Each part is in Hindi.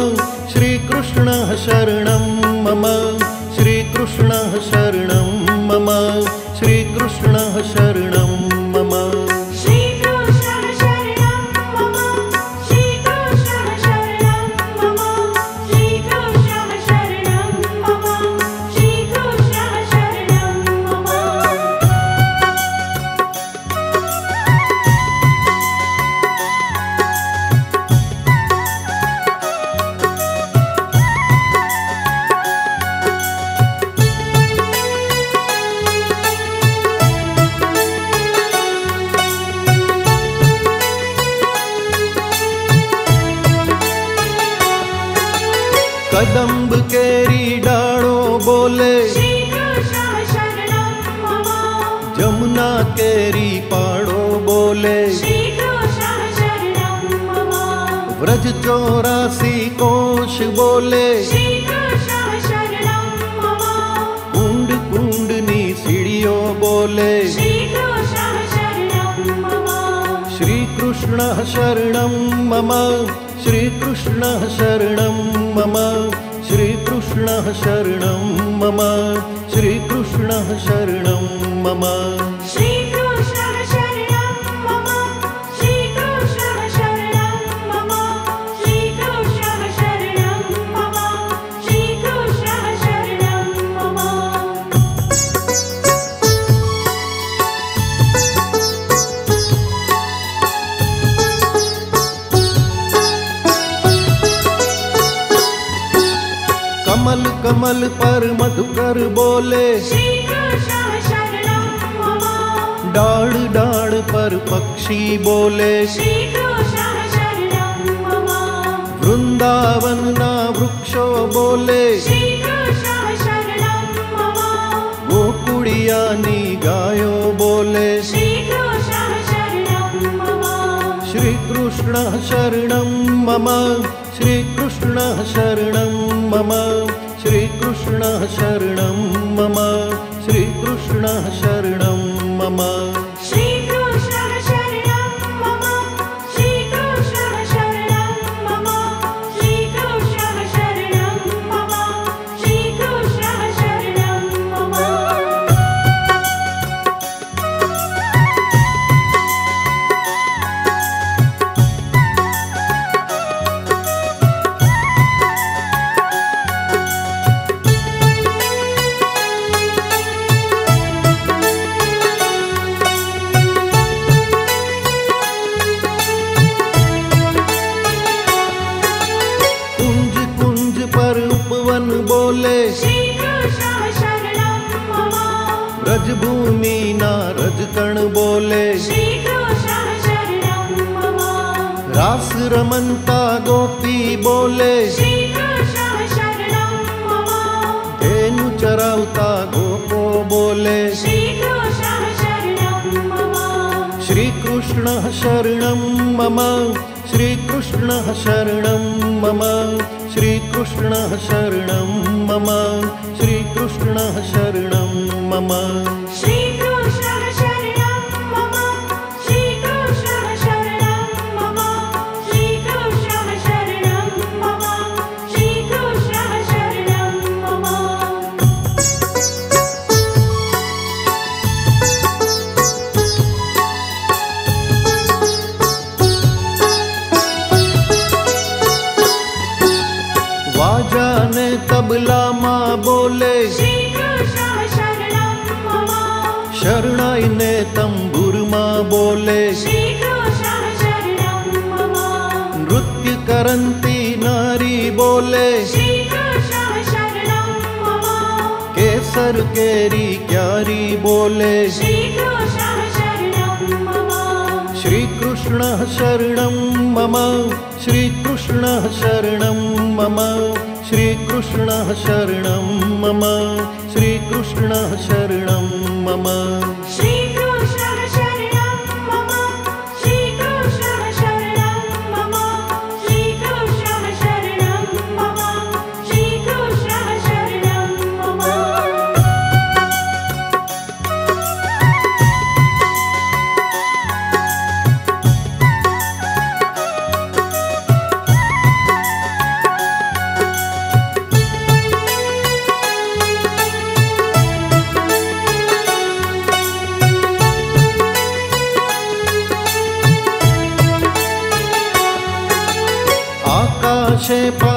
श्रीकृष्णः शरणं मम, श्रीकृष्णः शरणं मम, श्रीकृष्णः शरणं मम। कदम्ब केरी डाणो बोले, श्रीकृष्णः शरणं मम। जमुना केरी पाणो बोले, श्रीकृष्णः शरणं मम। व्रज 84 कोश बोले, श्रीकृष्णः शरणं मम। कुंड कुंडनी सीढ़ियों बोले, श्रीकृष्णः शरणं मम। श्रीकृष्णः शरणं मम, श्रीकृष्णः शरणं मम, श्रीकृष्णः शरणं मम, श्रीकृष्णः शरणं मम। श्रीकृष्णः शरणं मम, श्रीकृष्णः शरणं मम, श्रीकृष्णः शरणं मम, श्रीकृष्णः शरणं मम। कमल कमल पर मधुकर बोले, श्रीकृष्णः शरणं मम। डाढ़ डाढ़ पर पक्षी बोले, श्रीकृष्णः शरणं मम। वृंदावन ना वृक्षो बोले, श्रीकृष्णः शरणं मम। गोकुड़ियानी गायो बोले, श्रीकृष्णः शरणं मम। श्रीकृष्णः शरणं मम, श्रीकृष्णः शरणं मम, श्रीकृष्णः शरणं मम, श्रीकृष्णः शरणं मम। श्रीकृष्णः शरणं मम, श्रीकृष्णः शरणं मम, श्रीकृष्णः शरणं मम, श्रीकृष्णः शरणं मम। उपवन बोले, श्रीकृष्णः शरणं मम। ब्रजभूमि ना रजकण बोले, श्रीकृष्णः शरणं मम। रास रमनता गोपी बोले, श्रीकृष्णः शरणं मम। धेनु चरावता गोपो बोले, श्रीकृष्णः शरणं मम। श्रीकृष्णः शरणं मम, श्रीकृष्णः शरणं मम, श्रीकृष्णः शरणं मम, श्रीकृष्णः शरणं मम। श्रीकृष्णः शरणं मम, श्रीकृष्णः शरणं मम, श्रीकृष्णः शरणं मम, श्रीकृष्णः शरणं मम। वाजा ने तबला माँ बोले, श्रीकृष्णः शरणं मम। शरणाई ने तंबुर माँ बोले, श्रीकृष्णः शरणं मम। नृत्य करंती नारी बोले, श्रीकृष्णः शरणं मम। केसर केरी क्यारी बोले, श्रीकृष्णः शरणं मम। श्रीकृष्णः शरणं मम, श्रीकृष्णः शरणं मम, श्रीकृष्णः शरणं मम, श्रीकृष्णः शरणं मम। श्रीकृष्णः शरणं मम, श्रीकृष्णः शरणं मम, श्रीकृष्णः शरणं मम, श्रीकृष्णः शरणं मम।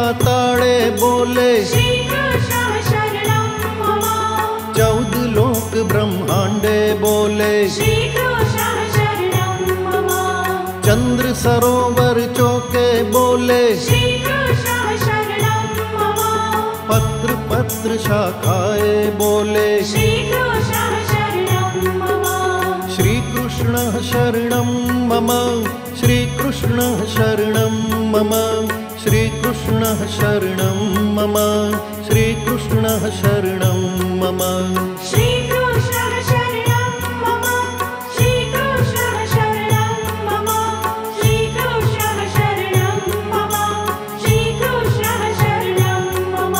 ताड़े बोले श्रीकृष्णः शरणं मम 14 लोक ब्रह्मांडे बोले श्रीकृष्णः शरणं मम चंद्र सरोवर चौके बोले श्रीकृष्णः शरणं मम पत्र पत्र शाखाए बोले श्रीकृष्णः शरणं मम श्रीकृष्णः शरणं मम श्रीकृष्णः शरणं मम श्रीकृष्णः शरणं मम श्रीकृष्णः शरणं मम श्रीकृष्णः शरणं मम श्रीकृष्णः शरणं मम श्रीकृष्णः शरणं मम श्रीकृष्णः शरणं मम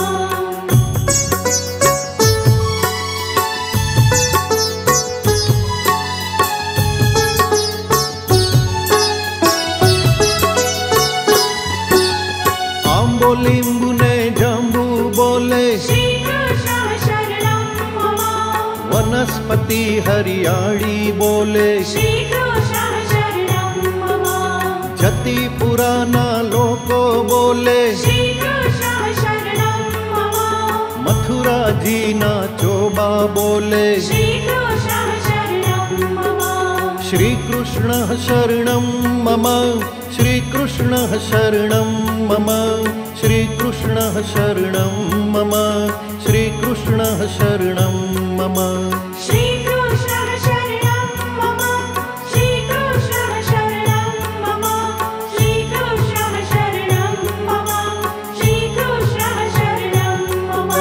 आंबोलिंबु ने जांबू बोले श्रीकृष्णः शरणं मम वनस्पति हरियाली बोले श्रीकृष्णः शरणं मम जति पुराना लोको बोले श्रीकृष्णः शरणं मम मथुरा जी ना चोबा बोले श्रीकृष्णः शरणं मम श्रीकृष्णः शरणं मम श्रीकृष्णः शरणं मम श्रीकृष्णः शरणं मम श्रीकृष्णः शरणं मम श्रीकृष्णः शरणं मम श्रीकृष्णः शरणं मम श्रीकृष्णः शरणं मम श्रीकृष्णः शरणं मम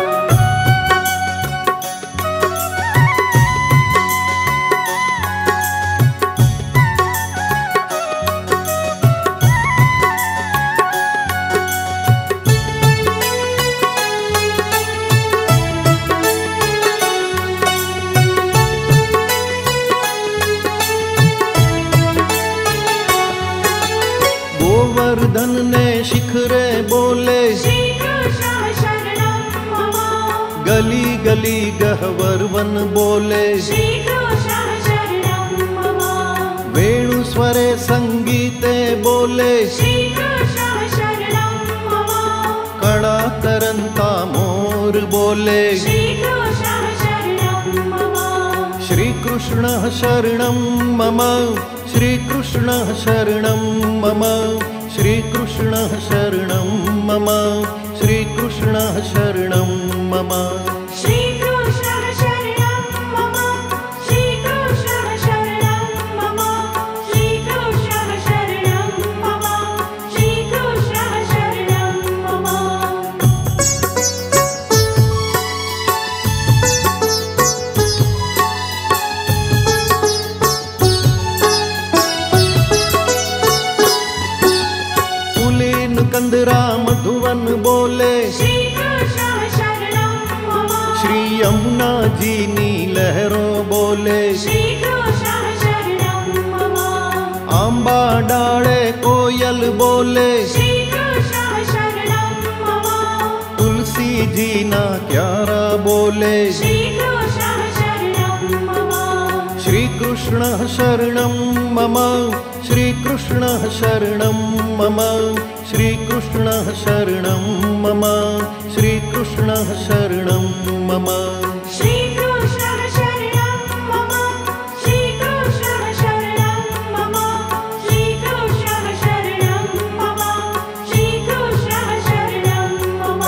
गोवर्धन ने शिखरे बोले श्रीकृष्णः शरणं मम गली गली गहवर्वन बोले श्रीकृष्णः शरणं मम वेणु स्वरे संगीते बोले श्रीकृष्णः शरणं मम कड़ा करंता मोर बोले श्रीकृष्णः शरणं मम श्रीकृष्णः शरणं मम श्रीकृष्णः शरणं मम श्रीकृष्णः शरणं मम श्रीकृष्णः शरणं मम श्रीकृष्णः शरणं मम श्रीकृष्णः शरणं मम श्रीकृष्णः शरणं मम श्रीकृष्णः शरणं मम पुलीन कंदरा मधुवन बोले श्रीकृष्णः शरणं मम श्री यमुना जी नी लहरों बोले श्रीकृष्णः शरणं मम आंबा डाले कोयल बोले श्रीकृष्णः शरणं मम तुलसी जी ना क्यारा बोले श्रीकृष्णः शरणं मम श्रीकृष्णः शरणं मम श्रीकृष्णः शरणं मम श्रीकृष्णः शरणं मम श्रीकृष्णः शरणं मम श्रीकृष्णः शरणं मम श्रीकृष्णः शरणं मम श्रीकृष्णः शरणं मम श्रीकृष्णः शरणं मम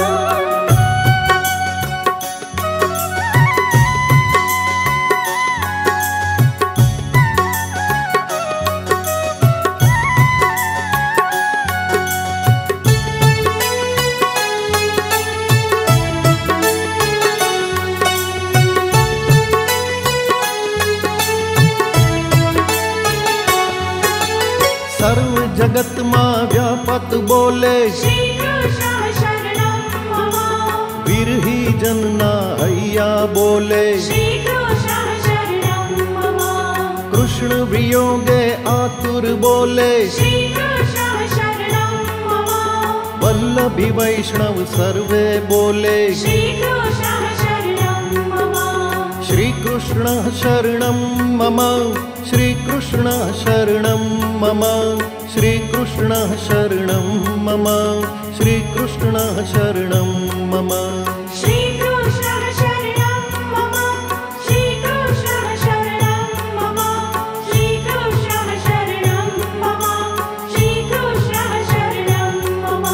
सर्व जगत मां व्यापत बोले श्रीकृष्णः शरणं मम विरही जन ना हैया बोले श्रीकृष्णः शरणं मम कृष्ण वियोगे आतुर बोले श्रीकृष्णः शरणं मम वल्लभी वैष्णव सर्वे बोले श्रीकृष्णः शरणं मम श्रीकृष्णः शरणं मम श्रीकृष्णः शरणं मम श्रीकृष्णः शरणं मम श्रीकृष्णः श्रीकृष्णः शरणं मम श्रीकृष्णः शरणं मम श्रीकृष्णः शरणं मम श्रीकृष्णः शरणं मम श्रीकृष्णः शरणं मम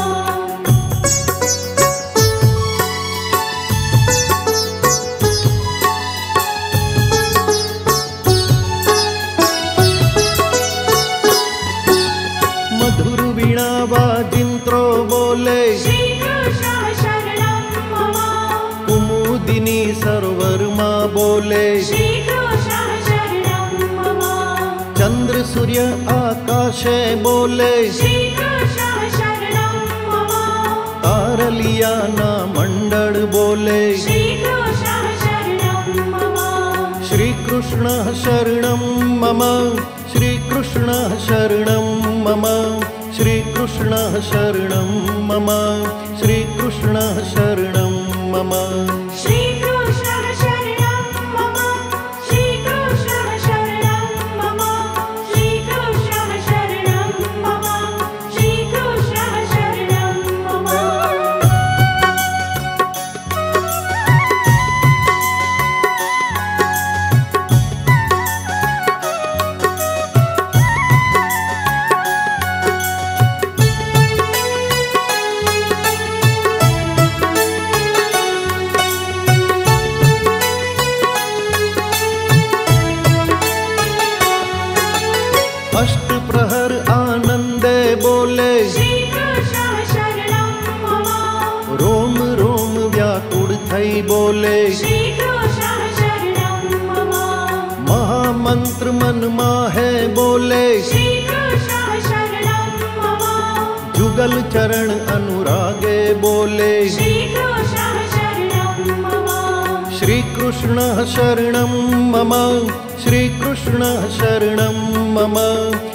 मधुर वीणा वाजिंत्रो बोले श्रीकृष्णः शरणं मम कुमुदिनी सर्वरमा बोले श्रीकृष्णः शरणं मम चंद्र सूर्य आकाशे बोले श्रीकृष्णः शरणं मम तारलिया ना मंडल बोले श्रीकृष्णः शरणं मम श्रीकृष्णः शरणं मम श्रीकृष्णः शरणं मम श्रीकृष्णः शरणं मम श्रीकृष्णः शरणं मम श्रीकृष्णः शरणं मम श्रीकृष्णः शरणं मम श्रीकृष्णः शरणं मम श्रीकृष्णः शरणं मम अष्ट प्रहर आनंदे बोले श्रीकृष्णः शरणं मम रोम रोम व्याकुल थई बोले श्रीकृष्णः शरणं मम महामंत्र मन माहे बोले श्रीकृष्णः शरणं मम जुगल चरण अनुरागे बोले श्रीकृष्णः शरणं मम श्रीकृष्णः शरणं मम श्रीकृष्णः शरणं मम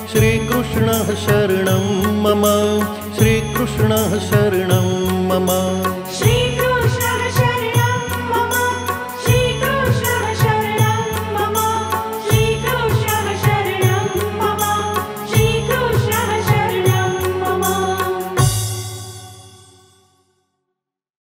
श्रीकृष्णः शरणं मम श्रीकृष्णः शरणं मम